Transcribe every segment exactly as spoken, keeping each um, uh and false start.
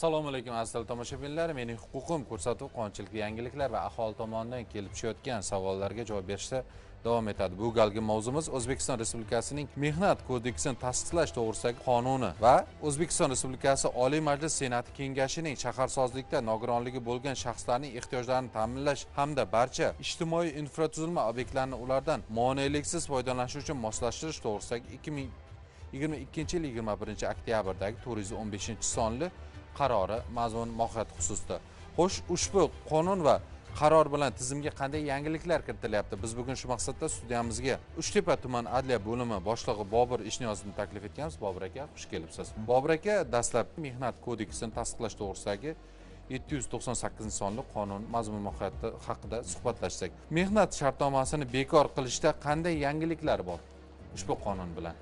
Assalomu alaykum aziz tomoshabinlar. Mening huquqim ko'rsatuv qonunchilik yangiliklar va aholi tomonidan kelib tushayotgan savollarga javob berishda davom etadi. Bu galgi mavzumiz O'zbekiston Respublikasining Mehnat kodeksini tasdiqlash to'g'risidagi qonuni va O'zbekiston Respublikasi Oliy Majlis Senati Kengashining shaharsozlikda nogironligi bo'lgan shaxslarning ehtiyojlarini ta'minlash hamda barcha ijtimoiy infratuzilma obyektlarini ulardan moneliksiz foydalanish uchun moslashtirish to'g'risidagi ikki ming yigirma ikkinchi yil yigirma birinchi oktyabrdagi to'rt yuz o'n beshinchi sonli qarori mazmun mohiyati xususida. Xo'sh, ushbu qonun va qaror bilan tizimga qanday yangiliklar kiritilyapti? Biz bugun shu maqsadda studiyamizga Uchtepa tuman adliya bo'limi boshlig'i Bobur Ishniyozovni taklif etganmiz. Bobur aka, xush kelibsiz. Bobur aka, dastlab mehnat kodeksini tasdiqlash to'g'risidagi yetti yuz to'qson sakkizinchi sonli qonun mazmun mohiyati haqida suhbatlashsak. Mehnat shartnomasini bekor qilishda qanday yangiliklar bor ushbu qonun bilan?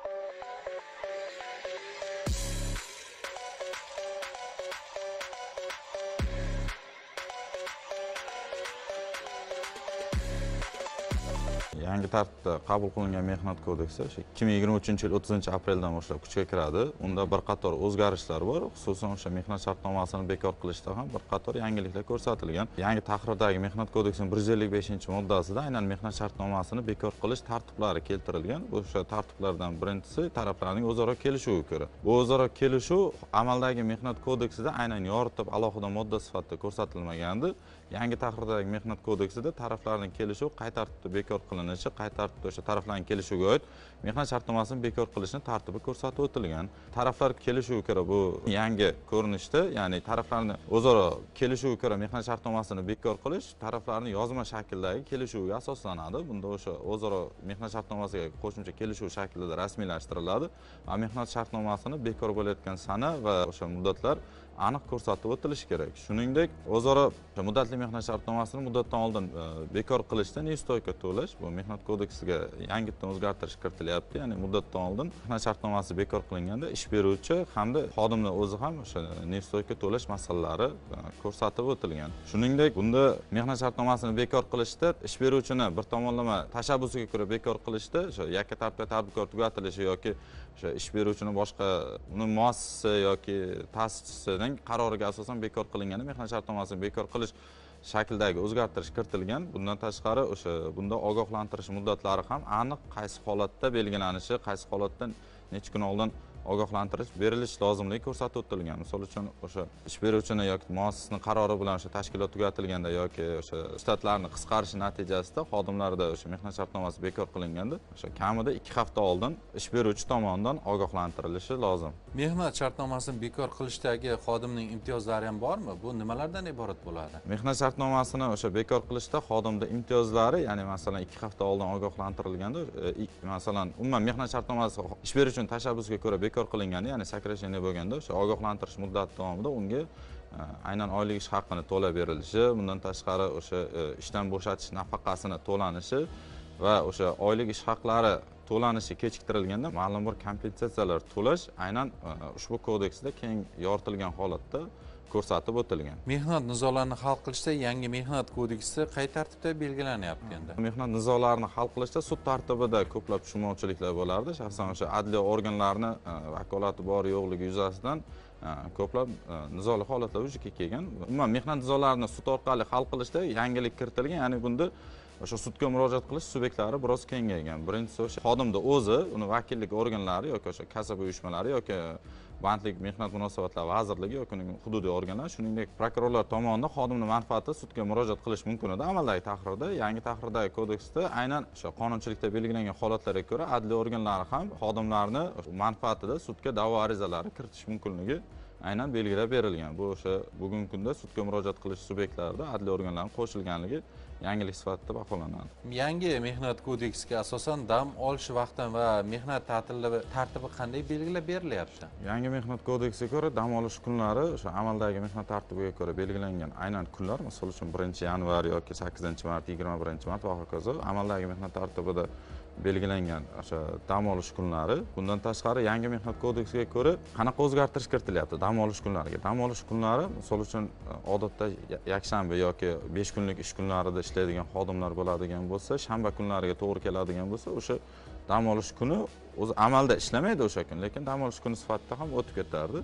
Yangi tartibda qabul qilingan mehnat kodeksi ikki ming yigirma uchinchi yil o'ttizinchi apreldan boshlab kuchga kiradi. Unda bir qator o'zgarishlar bor. Xususan o'sha mehnat shartnomasini bekor qilishda ham bir qator yangiliklar ko'rsatilgan. Yangi tahrirdagi mehnat kodeksining bir yuz ellik beshinchi moddasida aynan mehnat shartnomasini bekor qilish tartiblari keltirilgan. O'sha tartiblardan birinchisi taraflarning o'zaro kelishuviga ko'ra. Bu o'zaro kelishuv amaldagi mehnat kodeksida aynan yoritib alohida modda sifatida ko'rsatilmagandi. Yangi tahrirdagi mehnat kodeksida taraflarning kelishuvi qay tartibda bekor qilinishi, qay tartibda o'sha taraflarning kelishuviga oid mehnat shartnomasini bekor qilishni tartibi ko'rsatib o'tilgan. Taraflar kelishuviga ko'ra bu yangi ko'rinishda, ya'ni taraflarning o'zaro kelishuviga ko'ra mehnat shartnomasini bekor qilish taraflarning yozma shakldagi kelishuviga asoslanadi. Bunda o'sha o'zaro mehnat shartnomasiga qo'shimcha kelishuv shaklida rasmiylashtiriladi va mehnat shartnomasini bekor bo'layotgan sana va o'sha muddatlar aniq ko'rsatib o'tilishi kerak. Shuningdek, o'zaro muddatli mehnat shartnomasini muddatdan oldin bekor qilishda nestoyka to'lash bu mehnat kodeksiga yangitdan o'zgartirish kiritilyapti. Ya'ni muddatdan oldin mehnat shartnomasi bekor qilinganda ish beruvchi hamda xodimning o'zi ham o'sha nestoyka to'lash masalalari ko'rsatib o'tilgan. Shuningdek, bunda mehnat shartnomasini bekor qilishda ish beruvchini bir tomonlama tashabbusiga ko'ra bekor qilishda o'sha yakka tartibda tadbirkor tugatilishi yoki o'sha ish beruvchini boshqa uni muassisa yoki ta'sischisining qaroriga asosan bekor qilingani mehnat shartnomasini bekor qilish shakldagi o'zgartirish kiritilgan. Bundan tashqari o'sha bunda ogohlantirish muddatlari ham aniq qaysi holatda belgilanishi, qaysi holatda necha kun oldin ogohlantirish berilish lozimligi ko'rsatib o'tilgan. Misol uchun o'sha ish beruvchini yoki muassisning qarori bilan o'sha tashkilot tugatilganda yoki o'sha shtatlarni qisqarishi natijasida xodimlarda o'sha mehnat shartnomasi bekor qilinganda o'sha kamida ikki hafta oldin ish beruvchi tomonidan ogohlantirilishi lozim. Mehnat shartnomasini bekor qilishdagi xodimning imtiyozlari ham bormi? Bu nimalardan iborat bo'ladi? Mehnat shartnomasini o'sha bekor qilishda xodimda imtiyozlari, ya'ni masalan ikki hafta oldin ogohlantirilganda, masalan, umuman mehnat shartnomasi ish beruvchining tashabbusiga ko'ra bekor qilinganda, ya'ni sakrasheniya bo'lganda o'sha ogohlantirish muddati davomida unga aynan oylik ish haqqini to'lab berilishi, bundan tashqari o'sha ishdan bo'shatish nafaqasini to'lanishi va o'sha oylik ish haqlari to'lanishi kechiktirilganda ma'lum bir kompensatsiyalar to'lash aynan ushbu kodeksda keng yoritilgan holatda ko'rsatib o'tilgan. Mehnat nizolarini hal qilishda yangi mehnat kodeksi qay tartibda belgilanyapti endi? Mehnat nizolarini hal qilishda sud tartibida ko'plab tushunmovchiliklar bo'lardi. Shaxsan o'sha adliya organlarini vakolati bor yo'qligi yuzasidan ko'plab nizoli holatlar vujudga kelgan. Umuman mehnat nizolarini sud orqali hal qilishda yangilik kiritilgan. Ya'ni bunda o'sha sudga murojaat qilish subyektlari biroz kengaygan. Birinchisi o'sha xodimda o'zi, uni vakillik organlari yoki o'sha kasaba uyushmalari yoki bandlik mehnat munosabatlari vazirligi yoki uning hududiy organlar, shuningdek prokurorlar tomonidan xodimning manfaati sudga murojaat qilish mumkin edi. Amaldagi tahrirda, yangi tahrirdagi kodeksda aynan o'sha qonunchilikda belgilangan holatlarga ko'ra adliya organlari ham xodimlarni manfaatida sudga da'vo arizalari kiritish mumkinligi aynan belgilab berilgan. Bu o'sha bugungi kunda sudga murojaat qilish subyektlarida adliya organlarining qo'shilganligi yangilik sifatida baholanadi. Yangi mehnat kodeksiga asosan dam olish vaqti va mehnat ta'tili tartibi qanday belgilab berilyapti? Yangi mehnat kodeksiga ko'ra dam olish kunlari o'sha amaldagi mehnat tartibiga ko'ra belgilangan aynan kunlar, misol uchun birinchi yanvar yoki sakkizinchi mart, yigirma birinchi mart va hokazo amaldagi mehnat tartibida belgilangan o'sha dam olish kunlari. Bundan tashqari yangi mehnat kodeksiga ko'ra qanaqa o'zgartirish kiritilyapti dam olish kunlariga? Dam olish kunlari, misol uchun odatda yakshanba yoki besh kunlik ish kunlarida ishlaydigan xodimlar bo'ladigan bo'lsa, shanba kunlariga to'g'ri keladigan bo'lsa, o'sha dam olish kuni o'zi amalda ishlamaydi o'sha kun, lekin dam olish kuni sifatida ham o'tib ketardi.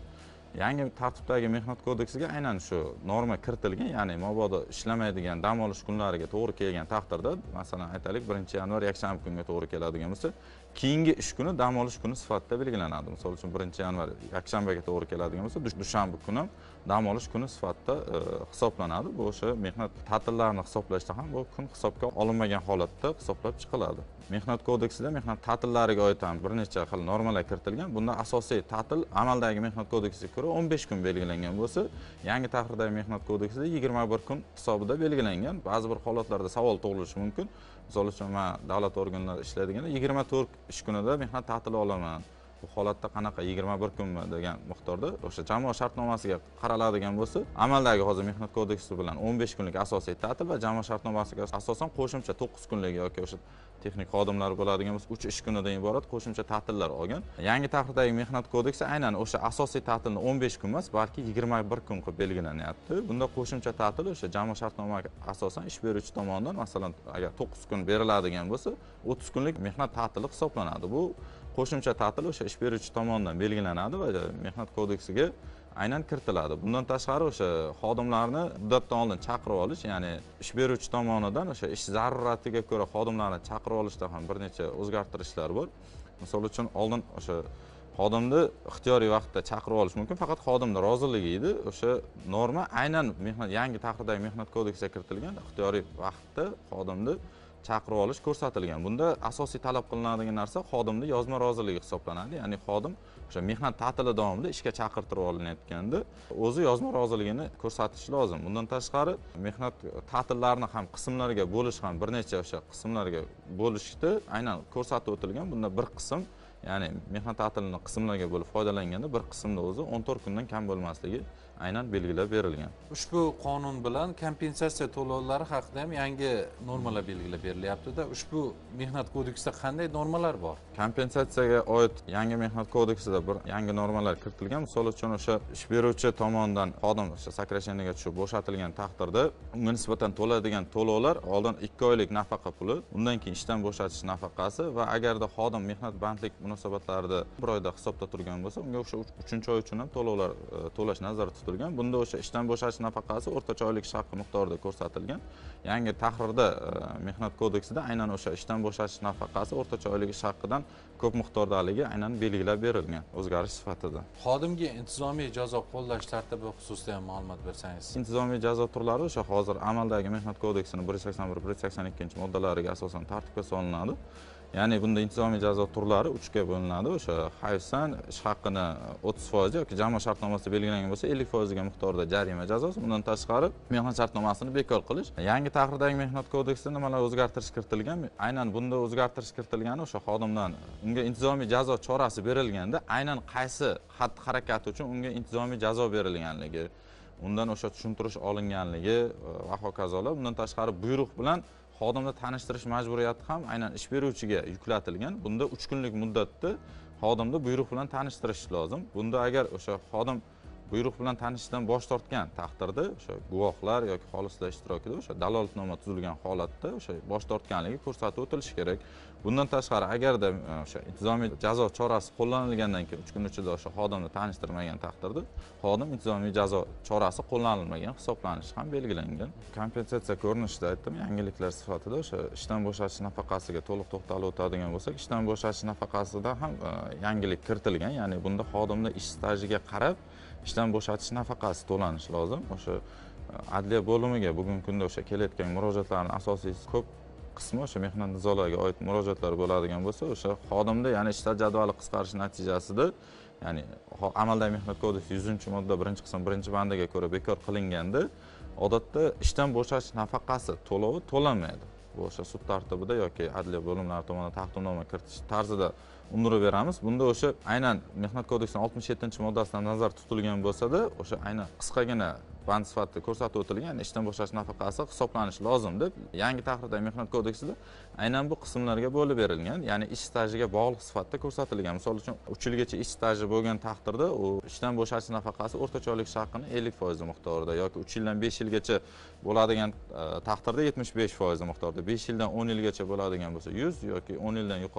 Yangi tartibdagi mehnat kodeksiga aynan shu norma kiritilgan, ya'ni mabodo ishlamaydigan dam olish kunlariga to'g'ri kelgan taqdirda, masalan aytaylik, birinchi yanvar yakshanba kunga to'g'ri keladigan bo'lsa, keyingi ish kuni dam olish kuni sifatida belgilanadi. Misol uchun birinchi yanvar yakshanbaga to'g'ri keladigan bo'lsa, dushanba kuni dam olish kuni sifatida hisoblanadi. Bu o'sha mehnat ta'tillarini hisoblashda ham bu kun hisobga olinmagan holatda hisoblab chiqiladi. Mehnat kodeksida mehnat ta'tillariga oid ham bir necha xil normalar kiritilgan. Bunda asosiy ta'til amaldagi mehnat kodeksiga ko'ra o'n besh kun belgilangan bo'lsa, yangi tahrirdagi mehnat kodeksida yigirma bir kun hisobida belgilangan. Ba'zi bir holatlarda savol tug'ilishi mumkin. Misol uchun men davlat organlarida ishlaydiganda yigirma to'rt ish kunida mehnat ta'tili olaman. Bu holatda qanaqa yigirma bir kunmi degan miqdorda o'sha jamoa shartnomasiga qaraladigan bo'lsa, amaldagi hozir mehnat kodeksi bilan o'n besh kunlik asosiy ta'til va jamoa shartnomasiga asosan qo'shimcha to'qqiz kunlik yoki o'sha texnik xodimlar bo'ladigan bo'lsa uch ish kunidan iborat qo'shimcha ta'tillar olgan. Yangi tahrirdagi mehnat kodeksi aynan o'sha asosiy ta'tilni o'n besh kun emas, balki yigirma bir kun qilib belgilanyapti. Bunda qo'shimcha ta'til o'sha jamoa shartnomaga asosan ish beruvchi tomonidan, masalan, agar to'qqiz kun beriladigan bo'lsa, o'ttiz kunlik mehnat ta'tili hisoblanadi. Bu qo'shimcha ta'til o'sha ish beruvchi tomonidan belgilanadi va mehnat kodeksiga aynan kiritiladi. Bundan tashqari o'sha xodimlarni muddatdan oldin chaqirib olish, ya'ni ish beruvchi tomonidan o'sha ish zaruratiga ko'ra xodimlarni chaqirib olishda ham bir necha o'zgartirishlar bor. Misol uchun oldin o'sha xodimni ixtiyoriy vaqtda chaqirib olish mumkin, faqat xodimning roziligi edi. O'sha norma aynan mehnat yangi tahrirdagi mehnat kodeksiga kiritilgan, ixtiyoriy vaqtda xodimni chaqirib olish ko'rsatilgan. Bunda asosiy talab qilinadigan narsa xodimning yozma roziligi hisoblanadi. Ya'ni xodim o'sha mehnat ta'tili davomida ishga chaqirtirib olinayotganda o'zi yozma roziligini ko'rsatishi lozim. Bundan tashqari mehnat ta'tillarini ham qismlarga bo'lish ham bir necha o'sha qismlarga bo'lishda aynan ko'rsatib o'tilgan. Bunda bir qism, ya'ni mehnat ta'tilini qismlarga bo'lib foydalanganda bir qismda o'zi o'n to'rt kundan kam bo'lmasligi aynan belgilab berilgan. Ushbu qonun bilan kompensatsiya to'lovlari haqida ham yangi normalar belgilab berilyapti-da. Ushbu mehnat kodeksida qanday normalar bor? Kompensatsiyaga oid yangi mehnat kodeksida bir yangi normalar kiritilgan. Misol uchun o'sha ish beruvchi tomonidan xodim o'sha sakrasheniga tushib bo'shatilgan taqdirda unga nisbatan to'ladigan to'lovlar oldin ikki oylik nafaqa puli, undan keyin ishdan bo'shatish nafaqasi va agarda xodim mehnat bandlik munosabatlarida bir oyda hisobda turgan bo'lsa, unga o'sha uchinchi oy uchun ham to'lovlar to'lash nazarda tutilgan. Bunda o'sha ishdan bo'shatish nafaqasi o'rtacha oylik ish haqi miqdorida ko'rsatilgan. Yangi tahrirda mehnat kodeksida aynan o'sha ishdan bo'shatish nafaqasi o'rtacha oylik ish haqidan ko'p miqdordaligi aynan belgilab berilgan o'zgarish sifatida. Xodimga intizomiy jazo qo'llash tartibi xususida ham ma'lumot bersangiz. Intizomiy jazo turlari o'sha hozir amaldagi mehnat kodeksining bir yuz sakson bir bir yuz sakson ikkinchi moddalariga asosan tartibga solinadi. Ya'ni bunda intizomiy jazo turlari uch ga bo'linadi. O'sha hayfsan ish haqini o'ttiz foiz yoki jamoa shartnomasida belgilangan bo'lsa ellik foiz ga miqdorda jarima jazosi. Bundan tashqari mehnat shartnomasini bekor qilish. Yangi tahrirdagi mehnat kodeksida nimalar o'zgartirish kiritilgan? Aynan bunda o'zgartirish kiritilgani o'sha xodimdan unga intizomiy jazo chorasi berilganda aynan qaysi xatti-harakati uchun unga intizomiy jazo berilganligi, undan o'sha tushuntirish olinganligi va hokazolar. Bundan tashqari buyruq bilan xodimni tanishtirish majburiyati ham aynan ish beruvchiga yuklatilgan. Bunda uch kunlik muddatda xodimni buyruq bilan tanishtirish lozim. Bunda agar o'sha xodim buyruq bilan tanishishdan bosh tortgan taqdirda o'sha guvohlar yoki xolislar ishtirokida o'sha dalolatnoma tuzilgan holatda o'sha bosh tortganligi ko'rsatib o'tilishi kerak. Bundan tashqari agarda o'sha intizomiy jazo chorasi qo'llanilgandan keyin uch kun ichida o'sha xodimni tanishtirmagan taqdirda xodim intizomiy jazo chorasi qo'llanilmagan hisoblanishi ham belgilangan. Kompensatsiya ko'rinishida aytdim, yangiliklar sifatida o'sha ishdan bo'shatish nafaqasiga to'liq to'xtalib o'tadigan bo'lsak, ishdan bo'shatish nafaqasida ham yangilik kiritilgan. Ya'ni bunda xodimning ish stajiga qarab ishdan bo'shatish nafaqasi to'lanishi lozim. O'sha adliya bo'limiga bugungi kunda o'sha kelayotgan murojaatlarning asosiy ko'p qismi o'sha mehnat nizolariga oid murojaatlar bo'ladigan bo'lsa, o'sha xodimda ya'ni ish jadvali qisqarish natijasida, ya'ni amaldagi mehnat kodeksi yuzinchi modda birinchi qism birinchi bandiga ko'ra bekor qilinganda, odatda ishdan bo'shatish nafaqasi to'lovi to'lanmaydi. Bu o'sha sud tartibida yoki adliya bo'limlari tomonidan taqdimnoma kiritish tarzida undirib beramiz. Bunda o'sha aynan mehnat kodeksining oltmish yettinchi moddasidan nazarda tutilgan bo'lsa-da, o'sha aynan qisqagina band sifatida ko'rsatib o'tilgan, ya'ni ishdan bo'shatish nafaqasi hisoblanishi lozim deb yangi tahrirdagi mehnat kodeksida aynan bu qismlarga bo'lib berilgan, ya'ni ish stajiga bog'liq sifatida ko'rsatilgan. Misol uchun uch yilgacha ish staji bo'lgan taqdirda u ishdan bo'shatish nafaqasi o'rtacha oylik ish haqini ellik foiz miqdorida yoki uch yildan besh yilgacha bo'ladigan taqdirda yetmish besh foiz miqdorida, besh yildan o'n yilgacha bo'ladigan bo'lsa yuz yoki o'n yildan yuqori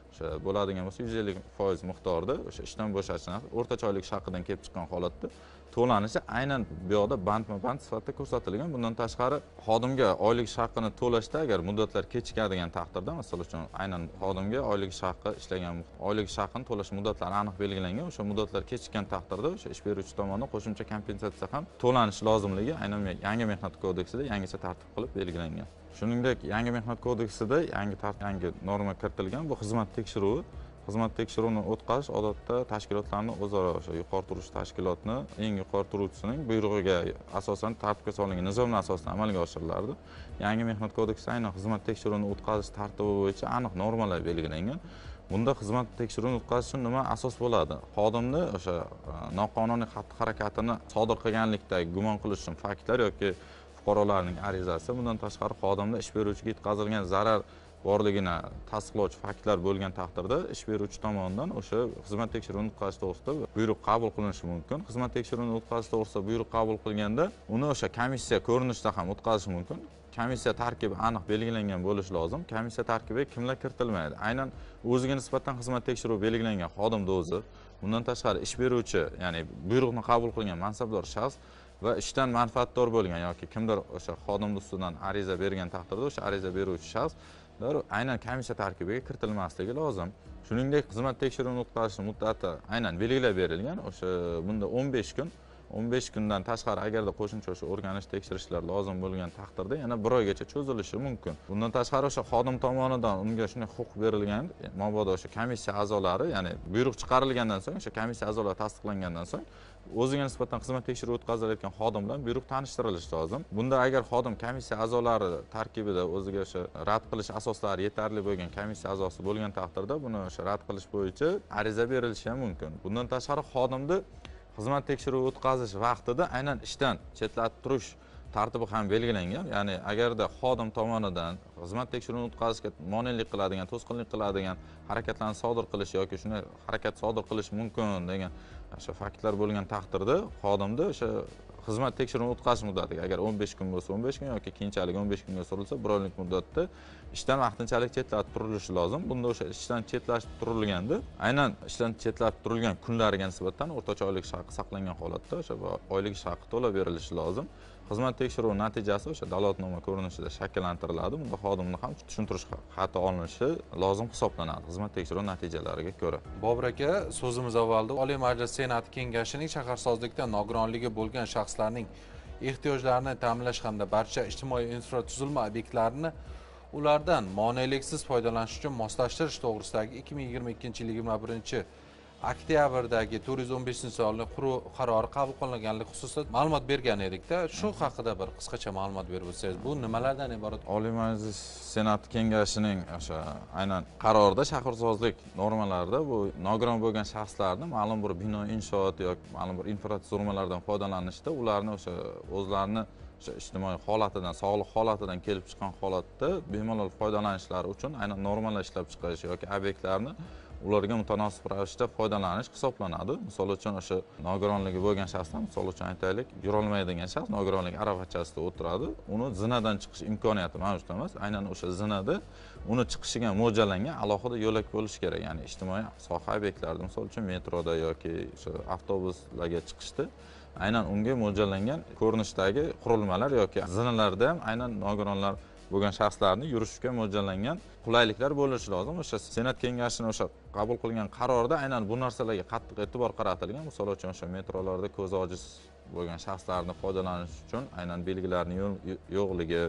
o'sha bo'ladigan bo'lsa yuz ellik foiz miqdorda o'sha ishdan bo'shashni o'rtacha oylik ish haqidan kelib chiqqan holatda to'lanishi aynan bu yoqda bandma-band sifatida ko'rsatilgan. Bundan tashqari xodimga oylik ish haqini to'lashda agar muddatlar kechikadigan taqdirda, masalan uchun aynan xodimga oylik ish haqi ishlagan oylik ish haqini to'lash muddatlari aniq belgilangan. O'sha muddatlar kechikkan taqdirda o'sha ish beruvchi tomonidan qo'shimcha kompensatsiya ham to'lanishi lozimligi aynan yangi mehnat kodeksida yangicha tartib qilib belgilangan. Shuningdek, yangi mehnat kodeksida yangi yangi norma kiritilgan. Bu xizmat tekshiruvi. Xizmat tekshiruvini o'tkazish odatda tashkilotlarning o'zaro o'sha yuqori turuvchi tashkilotni eng yuqori turuvchisining buyrug'iga asosan tartibga solingan nizom asosida amalga oshirilardi. Yangi mehnat kodeksida aynan xizmat tekshiruvini o'tkazish tartibi bo'yicha aniq normalar belgilangan. Bunda xizmat tekshiruvini o'tkazish uchun nima asos bo'ladi? Xodimni o'sha noqonuniy xatti-harakatini sodir qilganlikdagi gumon qilish uchun faktlar yoki fuqarolarning arizasi, bundan tashqari xodimda ish beruvchiga yetkazilgan zarar borligini tasdiqlovchi faktlar bo'lgan taqdirda ish beruvchi tomonidan o'sha xizmat tekshiruvini o'tkazish to'g'risida buyruq qabul qilinishi mumkin. Xizmat tekshiruvini o'tkazish to'g'risida buyruq qabul qilganda uni o'sha komissiya ko'rinishida ham o'tkazish mumkin. Komissiya tarkibi aniq belgilangan bo'lishi lozim. Komissiya tarkibiga kimlar kiritilmaydi? Aynan o'ziga nisbatan xizmat tekshiruvi belgilangan xodimning o'zi, bundan tashqari ish beruvchi, ya'ni buyruqni qabul qilgan mansabdor shaxs va ishdan manfaatdor bo'lgan yoki kimdir o'sha xodimning ustidan ariza bergan taqdirda o'sha ariza beruvchi shaxs aynan komissiya tarkibiga kiritilmasligi lozim. Shuningdek, xizmat tekshiruvini o'tkazish muddati aynan belgilab berilgan. O'sha bunda o'n besh kun, o'n besh kundan tashqari agarda qo'shimcha o'sha o'rganish tekshirishlar lozim bo'lgan taqdirda yana bir oygacha cho'zilishi mumkin. Bundan tashqari o'sha xodim tomonidan unga shunday huquq berilgan, mabodo o'sha komissiya a'zolari, ya'ni buyruq chiqarilgandan so'ng, o'sha komissiya a'zolari tasdiqlangandan so'ng o'ziga nisbatan xizmat tekshiruvi o'tkazilayotgan xodim bilan buyruq tanishtirilishi lozim. Bunda agar xodim komissiya a'zolari tarkibida o'ziga o'sha rad qilish asoslari yetarli bo'lgan komissiya a'zosi bo'lgan taqdirda buni o'sha rad qilish bo'yicha ariza berilishi ham mumkin. Bundan tashqari xodimni xizmat tekshiruvi o'tkazish vaqtida aynan ishdan chetlatib turish tartibi ham belgilangan. Ya'ni agarda xodim tomonidan xizmat tekshiruvini o'tkazishga monelik qiladigan, to'sqinlik qiladigan harakatlarni sodir qilish yoki shunday harakat sodir qilish mumkin degan o'sha faktlar bo'lgan taqdirda xodimni o'sha xizmat tekshiruvini o'tkazish muddatiga agar o'n besh kun bo'lsa o'n besh kun yoki keyinchalik o'n besh kunga surilsa bir oylik muddatda ishdan vaqtinchalik chetlatib turilishi lozim. Bunda o'sha ishdan chetlatib turilganda aynan ishdan chetlatib turilgan kunlariga nisbatan o'rtacha oylik ish haqi saqlangan holatda o'sha oylik ish haqi to'lab berilishi lozim. Xizmat tekshiruvi natijasi o'sha dalolatnoma ko'rinishida shakllantiriladi. Bunda xodimni ham tushuntirish xati olinishi lozim hisoblanadi xizmat tekshiruvi natijalariga ko'ra. Bobur aka, so'zimiz avvalda Oliy Majlis Senati Kengashining shaharsozlikda nogironligi bo'lgan shaxslarning ehtiyojlarini ta'minlash hamda barcha ijtimoiy infratuzilma obyektlarini ulardan moneliksiz foydalanish uchun moslashtirish to'g'risidagi ikki ming yigirma ikkinchi yil yigirma birinchi oktyabrdagi to'rt yuz o'n beshinchi sonli qarori qabul qilinganligi xususida ma'lumot bergan edikda, shu haqida bir qisqacha ma'lumot berib o'tsangiz, bu nimalardan iborat? Oliy Majlis Senati Kengashining o'sha aynan qarorida shaharsozlik normalarida bu nogiron bo'lgan shaxslarni ma'lum bir bino inshoot yoki ma'lum bir infratuzilmalardan foydalanishda ularni o'sha o'zlarini o'sha ijtimoiy holatidan, sog'liq holatidan kelib chiqqan holatda bemalol foydalanishlari uchun aynan normalar ishlab chiqish yoki obyektlarni ularga mutanosib ravishda foydalanish hisoblanadi. Misol uchun o'sha nogironligi bo'lgan shaxslar, misol uchun aytaylik, yurolmaydigan shaxs nogironlik aravachasida o'tiradi. Uni zinadan chiqish imkoniyati mavjud emas. Aynan o'sha zinada uni chiqishiga mo'ljallangan alohida yo'lak bo'lishi kerak. Ya'ni ijtimoiy soha obyektlarida, misol uchun metroda yoki o'sha avtobuslarga chiqishda aynan unga mo'ljallangan ko'rinishdagi qurilmalar yoki zinalarda ham aynan nogironlar bo'lgan shaxslarni yurishga mo'ljallangan qulayliklar bo'lishi lozim. O'sha Senat Kengashining o'sha qabul qilgan qarorida aynan bu narsalarga qattiq e'tibor qaratilgan. Misol uchun o'sha metrolarda ko'zi ojiz bo'lgan shaxslarni foydalanish uchun aynan belgilarning yo'qligi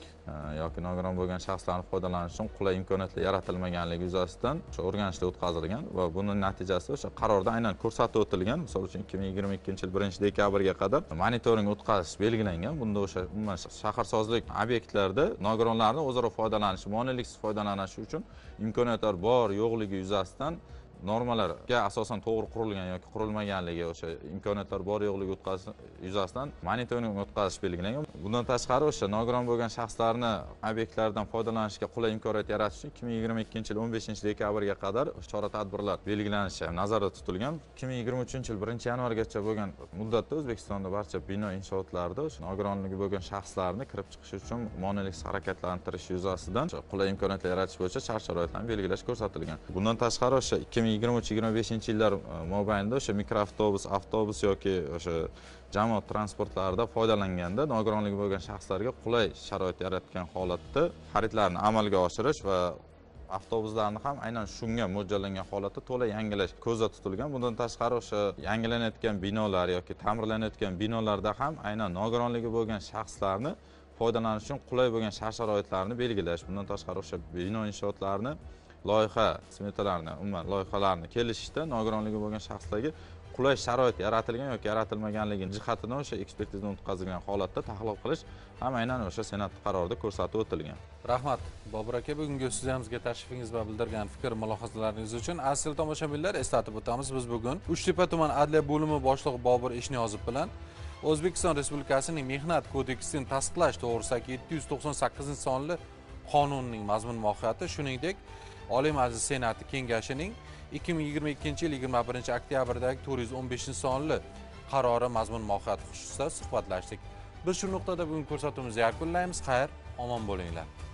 yoki nogiron bo'lgan shaxslarni foydalanish uchun qulay imkoniyatlar yaratilmaganligi yuzasidan o'sha o'rganishlar o'tkazilgan va buning natijasi o'sha qarorda aynan ko'rsatib o'tilgan. Misol uchun ikki ming yigirma ikkinchi yil birinchi dekabrga qadar monitoring o'tkazish belgilangan. Bunda o'sha umuman shaharsozlik obyektlarida nogironlarning o'zaro foydalanishi, moneliksiz foydalanishi uchun imkoniyatlar bor yo'qligi yuzasidan normalarga asosan to'g'ri qurilgan yoki qurilmaganligi, o'sha imkoniyatlar bor yo'qligi yuzasidan monitoring o'tkazish belgilangan. Bundan tashqari o'sha nogiron bo'lgan shaxslarni obyektlardan foydalanishga qulay imkoniyat yaratish uchun ikki ming yigirma ikkinchi yil o'n beshinchi dekabrga qadar chora-tadbirlar belgilanishi nazarda tutilgan. ikki ming yigirma uchinchi yil birinchi yanvargacha bo'lgan muddatda O'zbekistonda barcha bino inshootlarida o'sha nogironligi bo'lgan shaxslarni kirib chiqish uchun moneliksiz harakatlantirish yuzasidan qulay imkoniyatlar yaratish bo'yicha shart-sharoitlarni belgilash ko'rsatilgan. Bundan tashqari o'sha ikki ming yigirma uch yigirma beshinchi yillar mobaynida o'sha mikroavtobus, avtobus yoki o'sha jamoat transportlarida foydalanganda nogironligi bo'lgan shaxslarga qulay sharoit yaratgan holatda xaridlarni amalga oshirish va avtobuslarni ham aynan shunga mo'ljallangan holatda to'la yangilash ko'zda tutilgan. Bundan tashqari o'sha yangilanayotgan binolar yoki ta'mirlanayotgan binolarda ham aynan nogironligi bo'lgan shaxslarni foydalanish uchun qulay bo'lgan shart-sharoitlarni belgilash. Bundan tashqari o'sha bino inshootlarini loyiha smetalarni, umuman loyihalarni kelishishda nogironligi bo'lgan shaxslarga qulay sharoit yaratilgan yoki yaratilmaganligi jihatidan o'sha ekspertizadan o'tkazilgan holatda tahlil qilish ham aynan o'sha Senat qarorida ko'rsatib o'tilgan. Rahmat Bobur aka, bugungi studiyamizga tashrifingiz va bildirgan fikr mulohazalaringiz uchun. Aziz tomoshabinlar, eslatib o'tamiz, biz bugun Uchtepa tuman adliya bo'limi boshlig'i Bobur Eshniyozov bilan O'zbekiston Respublikasining Mehnat kodeksini tasdiqlash to'g'risidagi yetti yuz to'qson sakkizinchi sonli qonunning mazmun mohiyati, shuningdek Oliy Majlis Senati Kengashining ikki ming yigirma ikkinchi yil yigirma birinchi oktyabrdagi to'rt yuz o'n beshinchi sonli qarori mazmun mohiyati xususida suhbatlashdik. Biz shu nuqtada bugun ko'rsatuvimizni yakunlaymiz. Xayr, omon bo'linglar.